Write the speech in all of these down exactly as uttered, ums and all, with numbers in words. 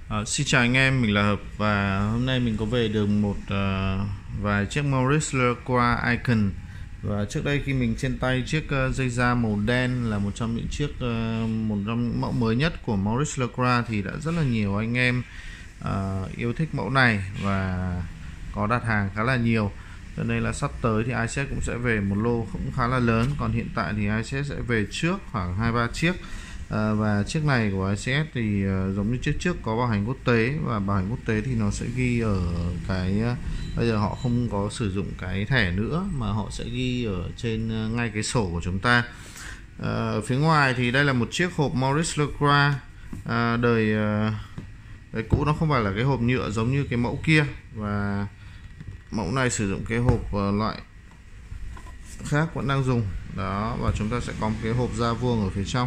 Ờ, xin chào anh em, mình là Hợp và hôm nay mình có về được một uh, vài chiếc Maurice Lacroix Icon. Và trước đây khi mình trên tay chiếc uh, dây da màu đen là một trong những chiếc uh, một trong những mẫu mới nhất của Maurice Lacroix thì đã rất là nhiều anh em uh, yêu thích mẫu này và có đặt hàng khá là nhiều. Cho nên là sắp tới thì i xê ét cũng sẽ về một lô cũng khá là lớn. Còn hiện tại thì i xê ét sẽ về trước khoảng hai ba chiếc. À, và chiếc này của i xê ét thì uh, giống như chiếc trước có bảo hành quốc tế, và bảo hành quốc tế thì nó sẽ ghi ở cái uh, bây giờ họ không có sử dụng cái thẻ nữa mà họ sẽ ghi ở trên uh, ngay cái sổ của chúng ta. Uh, ở phía ngoài thì đây là một chiếc hộp Maurice Lacroix uh, đời uh, đời cũ, nó không phải là cái hộp nhựa giống như cái mẫu kia, và mẫu này sử dụng cái hộp uh, loại khác vẫn đang dùng đó, và chúng ta sẽ có một cái hộp da vuông ở phía trong.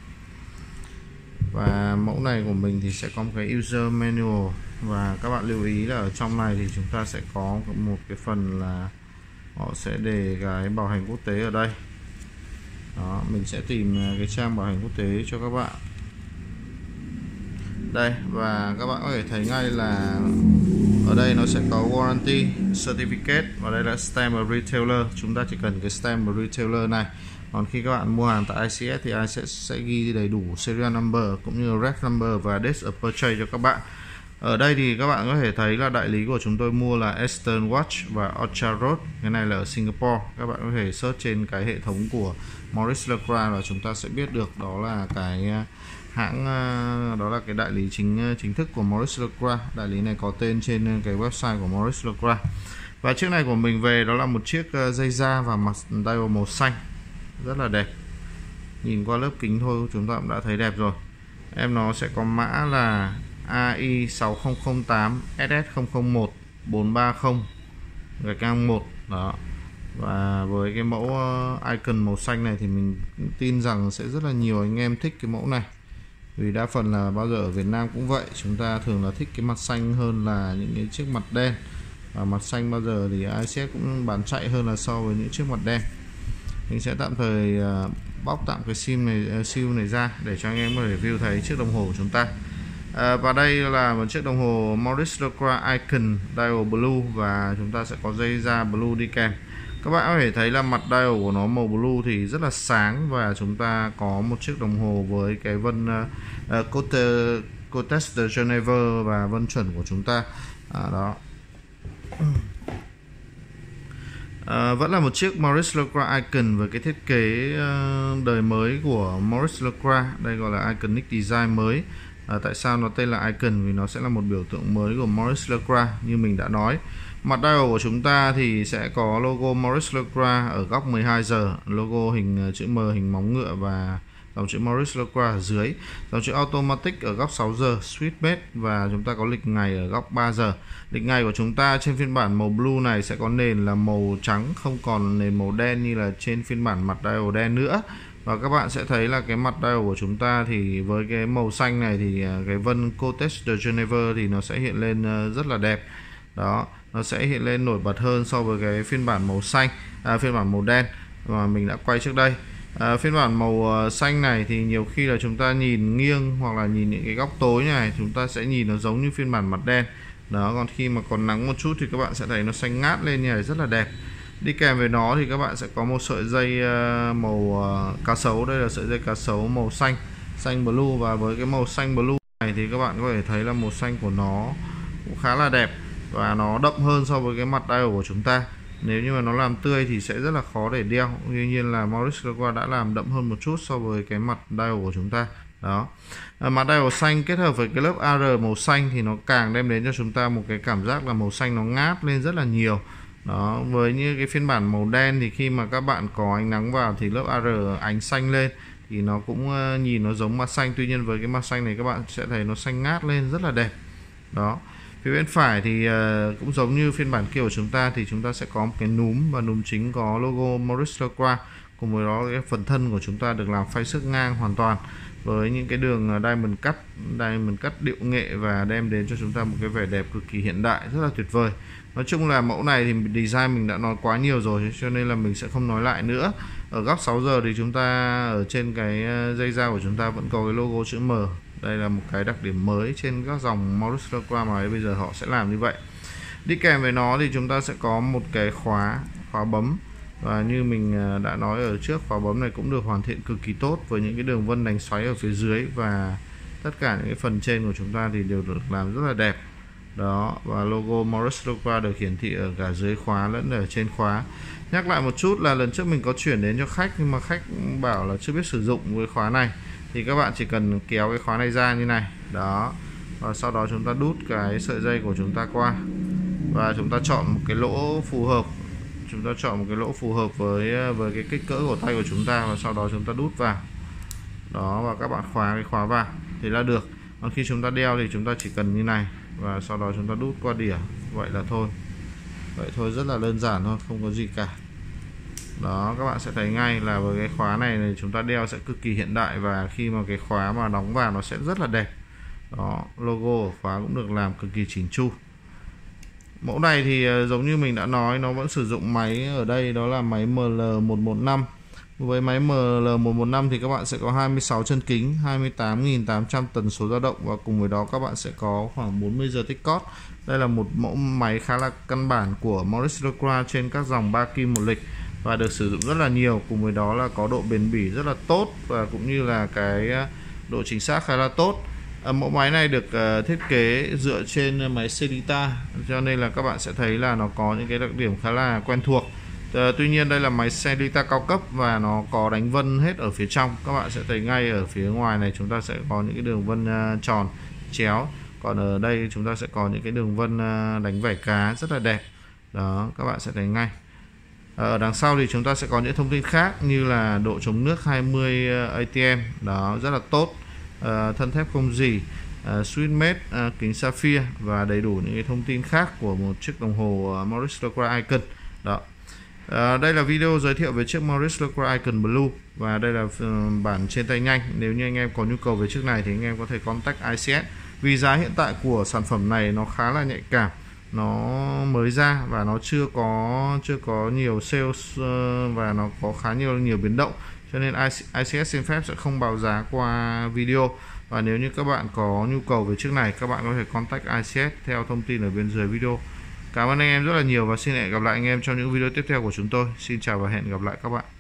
Và mẫu này của mình thì sẽ có một cái user manual, và các bạn lưu ý là ở trong này thì chúng ta sẽ có một cái phần là họ sẽ để cái bảo hành quốc tế ở đây đó. Mình sẽ tìm cái trang bảo hành quốc tế cho các bạn đây, và các bạn có thể thấy ngay là ở đây nó sẽ có warranty certificate, và đây là stamp of retailer. Chúng ta chỉ cần cái stamp of retailer này. Còn khi các bạn mua hàng tại i xê ét thì i xê ét sẽ ghi đầy đủ serial number cũng như ref number và date of purchase cho các bạn. Ở đây thì các bạn có thể thấy là đại lý của chúng tôi mua là Eastern Watch và Orchard Road. Cái này là ở Singapore. Các bạn có thể search trên cái hệ thống của Maurice Lacroix và chúng ta sẽ biết được đó là cái hãng, đó là cái đại lý chính chính thức của Maurice Lacroix. Đại lý này có tên trên cái website của Maurice Lacroix. Và chiếc này của mình về đó là một chiếc dây da và mặt dial màu xanh rất là đẹp. Nhìn qua lớp kính thôi chúng ta cũng đã thấy đẹp rồi. Em nó sẽ có mã là a i sáu không không tám S S không không một bốn ba không gạch ngang một đó. Và với cái mẫu icon màu xanh này thì mình tin rằng sẽ rất là nhiều anh em thích cái mẫu này, vì đa phần là bao giờ ở Việt Nam cũng vậy, chúng ta thường là thích cái mặt xanh hơn là những cái chiếc mặt đen, và mặt xanh bao giờ thì i xê ét cũng bán chạy hơn là so với những chiếc mặt đen. Mình sẽ tạm thời uh, bóc tạm cái sim này, uh, siêu này ra để cho anh em có thể view thấy chiếc đồng hồ của chúng ta. Uh, và đây là một chiếc đồng hồ Maurice Lacroix Icon dial blue, và chúng ta sẽ có dây da blue đi kèm. Các bạn có thể thấy là mặt dial của nó màu blue thì rất là sáng, và chúng ta có một chiếc đồng hồ với cái vân uh, uh, Cote, Cotes de Geneva và vân chuẩn của chúng ta. À, đó. À, vẫn là một chiếc Maurice Lacroix Icon với cái thiết kế uh, đời mới của Maurice Lacroix. Đây gọi là Iconic Design mới. À, tại sao nó tên là Icon? Vì nó sẽ là một biểu tượng mới của Maurice Lacroix như mình đã nói. Mặt dial của chúng ta thì sẽ có logo Maurice Lacroix ở góc mười hai giờ, logo hình chữ M, hình móng ngựa và dòng chữ Maurice Lacroix ở dưới, dòng chữ Automatic ở góc sáu giờ, Sweetbet, và chúng ta có lịch ngày ở góc ba giờ. Lịch ngày của chúng ta trên phiên bản màu blue này sẽ có nền là màu trắng, không còn nền màu đen như là trên phiên bản mặt dial đen nữa. Và các bạn sẽ thấy là cái mặt dial của chúng ta thì với cái màu xanh này thì cái vân Cotes de Geneva thì nó sẽ hiện lên rất là đẹp. Đó, nó sẽ hiện lên nổi bật hơn so với cái phiên bản màu xanh, à, phiên bản màu đen mà mình đã quay trước đây. À, phiên bản màu xanh này thì nhiều khi là chúng ta nhìn nghiêng hoặc là nhìn những cái góc tối này, chúng ta sẽ nhìn nó giống như phiên bản mặt đen đó. Còn khi mà còn nắng một chút thì các bạn sẽ thấy nó xanh ngát lên như này, rất là đẹp. Đi kèm với nó thì các bạn sẽ có một sợi dây màu cá sấu. Đây là sợi dây cá sấu màu xanh, xanh blue, và với cái màu xanh blue này thì các bạn có thể thấy là màu xanh của nó cũng khá là đẹp, và nó đậm hơn so với cái mặt dial của chúng ta. Nếu như mà nó làm tươi thì sẽ rất là khó để đeo. Tuy nhiên là Maurice Lacroix đã làm đậm hơn một chút so với cái mặt dial của chúng ta. Đó. À, mặt dial xanh kết hợp với cái lớp a rờ màu xanh thì nó càng đem đến cho chúng ta một cái cảm giác là màu xanh nó ngát lên rất là nhiều. Đó, với như cái phiên bản màu đen thì khi mà các bạn có ánh nắng vào thì lớp a rờ ánh xanh lên thì nó cũng uh, nhìn nó giống mặt xanh. Tuy nhiên với cái mặt xanh này các bạn sẽ thấy nó xanh ngát lên rất là đẹp. Đó. Phía bên phải thì uh, cũng giống như phiên bản kia của chúng ta thì chúng ta sẽ có một cái núm, và núm chính có logo Maurice Lacroix. Cùng với đó cái phần thân của chúng ta được làm phay xước ngang hoàn toàn với những cái đường diamond cut, diamond cut điệu nghệ, và đem đến cho chúng ta một cái vẻ đẹp cực kỳ hiện đại, rất là tuyệt vời. Nói chung là mẫu này thì design mình đã nói quá nhiều rồi, cho nên là mình sẽ không nói lại nữa. Ở góc sáu giờ thì chúng ta ở trên cái dây da của chúng ta vẫn có cái logo chữ M Đây là một cái đặc điểm mới trên các dòng Maurice Lacroix mà bây giờ họ sẽ làm như vậy. Đi kèm với nó thì chúng ta sẽ có một cái khóa khóa bấm, và như mình đã nói ở trước, khóa bấm này cũng được hoàn thiện cực kỳ tốt với những cái đường vân đánh xoáy ở phía dưới, và tất cả những cái phần trên của chúng ta thì đều được làm rất là đẹp đó. Và logo Maurice Lacroix được hiển thị ở cả dưới khóa lẫn ở trên khóa. Nhắc lại một chút là lần trước mình có chuyển đến cho khách, nhưng mà khách bảo là chưa biết sử dụng với khóa này, thì các bạn chỉ cần kéo cái khóa này ra như này đó, và sau đó chúng ta đút cái sợi dây của chúng ta qua, và chúng ta chọn một cái lỗ phù hợp chúng ta chọn một cái lỗ phù hợp với với cái kích cỡ của tay của chúng ta, và sau đó chúng ta đút vào đó, và các bạn khóa cái khóa vào thì là được. Còn khi chúng ta đeo thì chúng ta chỉ cần như này, và sau đó chúng ta đút qua đỉa, vậy là thôi. Vậy thôi, rất là đơn giản thôi, không có gì cả đó. Các bạn sẽ thấy ngay là với cái khóa này thì chúng ta đeo sẽ cực kỳ hiện đại, và khi mà cái khóa mà đóng vào nó sẽ rất là đẹp đó. Logo của khóa cũng được làm cực kỳ chỉnh chu. Mẫu này thì giống như mình đã nói, nó vẫn sử dụng máy ở đây, đó là máy M L một một năm. Với máy M L một một năm thì các bạn sẽ có hai mươi sáu chân kính, hai mươi tám nghìn tám trăm tần số dao động, và cùng với đó các bạn sẽ có khoảng bốn mươi giờ tích cót. Đây là một mẫu máy khá là căn bản của Maurice Lacroix trên các dòng ba kim một lịch, và được sử dụng rất là nhiều. Cùng với đó là có độ bền bỉ rất là tốt, và cũng như là cái độ chính xác khá là tốt. À, mẫu máy này được uh, thiết kế dựa trên máy Sellita, cho nên là các bạn sẽ thấy là nó có những cái đặc điểm khá là quen thuộc. Uh, tuy nhiên đây là máy Sellita cao cấp và nó có đánh vân hết ở phía trong. Các bạn sẽ thấy ngay ở phía ngoài này chúng ta sẽ có những cái đường vân uh, tròn chéo, còn ở đây chúng ta sẽ có những cái đường vân uh, đánh vảy cá rất là đẹp đó, các bạn sẽ thấy ngay. Ở đằng sau thì chúng ta sẽ có những thông tin khác như là độ chống nước hai mươi A T M đó, rất là tốt. Uh, thân thép không rỉ, uh, switch mate, uh, kính sapphire, và đầy đủ những cái thông tin khác của một chiếc đồng hồ uh, Maurice Lacroix Icon đó. Uh, đây là video giới thiệu về chiếc Maurice Lacroix Icon Blue, và đây là uh, bản trên tay nhanh. Nếu như anh em có nhu cầu về chiếc này thì anh em có thể contact i xê ét, vì giá hiện tại của sản phẩm này nó khá là nhạy cảm, nó mới ra và nó chưa có chưa có nhiều sales, uh, và nó có khá nhiều nhiều biến động, cho nên i xê ét xin phép sẽ không báo giá qua video. Và nếu như các bạn có nhu cầu về chiếc này, các bạn có thể contact i xê ét theo thông tin ở bên dưới video. Cảm ơn anh em rất là nhiều, và xin hẹn gặp lại anh em trong những video tiếp theo của chúng tôi. Xin chào và hẹn gặp lại các bạn.